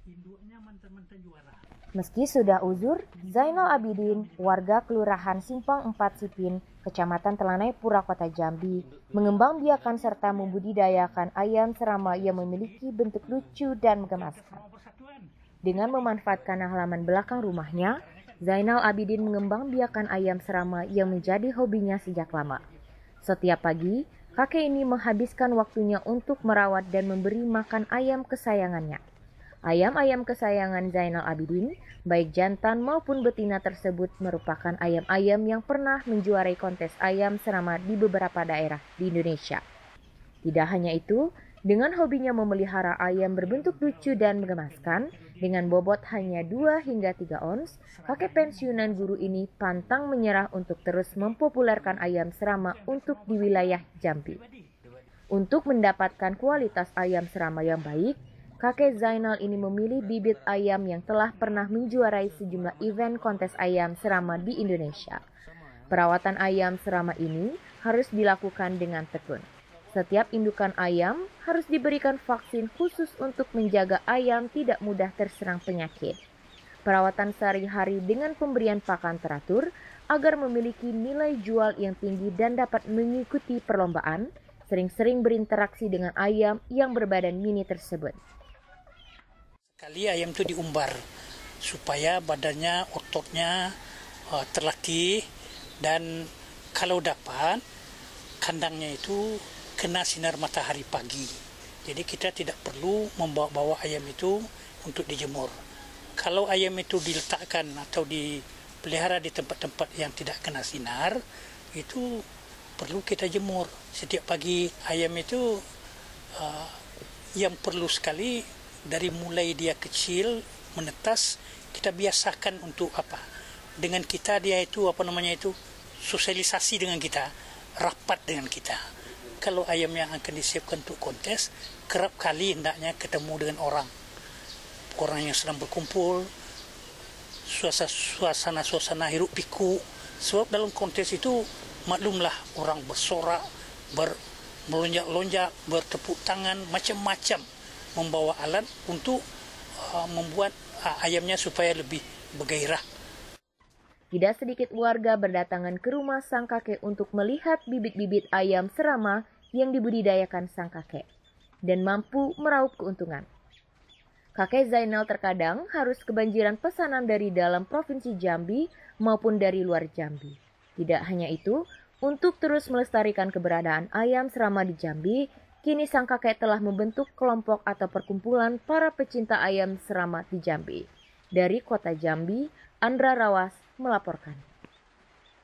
Meski sudah uzur, Zainal Abidin, warga Kelurahan Simpang 4 Sipin, Kecamatan Telanai Pura, Kota Jambi, mengembangbiakan serta membudidayakan ayam serama yang memiliki bentuk lucu dan menggemaskan. Dengan memanfaatkan halaman belakang rumahnya, Zainal Abidin mengembangbiakan ayam serama yang menjadi hobinya sejak lama. Setiap pagi, kakek ini menghabiskan waktunya untuk merawat dan memberi makan ayam kesayangannya. Ayam-ayam kesayangan Zainal Abidin, baik jantan maupun betina tersebut merupakan ayam-ayam yang pernah menjuarai kontes ayam serama di beberapa daerah di Indonesia. Tidak hanya itu, dengan hobinya memelihara ayam berbentuk lucu dan menggemaskan, dengan bobot hanya 2 hingga 3 ons, kakek pensiunan guru ini pantang menyerah untuk terus mempopulerkan ayam serama untuk di wilayah Jambi. Untuk mendapatkan kualitas ayam serama yang baik, kakek Zainal ini memilih bibit ayam yang telah pernah menjuarai sejumlah event kontes ayam serama di Indonesia. Perawatan ayam serama ini harus dilakukan dengan tekun. Setiap indukan ayam harus diberikan vaksin khusus untuk menjaga ayam tidak mudah terserang penyakit. Perawatan sehari-hari dengan pemberian pakan teratur agar memiliki nilai jual yang tinggi dan dapat mengikuti perlombaan, sering-sering berinteraksi dengan ayam yang berbadan mini tersebut. Sekali ayam itu diumbar supaya badannya, ototnya terlatih, dan kalau dapat kandangnya itu kena sinar matahari pagi. Jadi kita tidak perlu membawa-bawa ayam itu untuk dijemur. Kalau ayam itu diletakkan atau dipelihara di tempat-tempat yang tidak kena sinar, itu perlu kita jemur. Setiap pagi ayam itu yang perlu sekali dari mulai dia kecil menetas, kita biasakan untuk apa? Dengan kita dia itu sosialisasi dengan kita, rapat dengan kita. Kalau ayam yang akan disiapkan untuk kontes, kerap kali hendaknya ketemu dengan orang yang sedang berkumpul, suasana hiruk pikuk. Sebab dalam kontes itu maklumlah orang bersorak, melonjak-lonjak, bertepuk tangan, macam-macam, membawa alat untuk membuat ayamnya supaya lebih bergairah. Tidak sedikit warga berdatangan ke rumah sang kakek untuk melihat bibit-bibit ayam serama yang dibudidayakan sang kakek dan mampu meraup keuntungan. Kakek Zainal terkadang harus kebanjiran pesanan dari dalam Provinsi Jambi maupun dari luar Jambi. Tidak hanya itu, untuk terus melestarikan keberadaan ayam serama di Jambi, kini sang kakek telah membentuk kelompok atau perkumpulan para pecinta ayam serama di Jambi. Dari Kota Jambi, Andra Rawas melaporkan.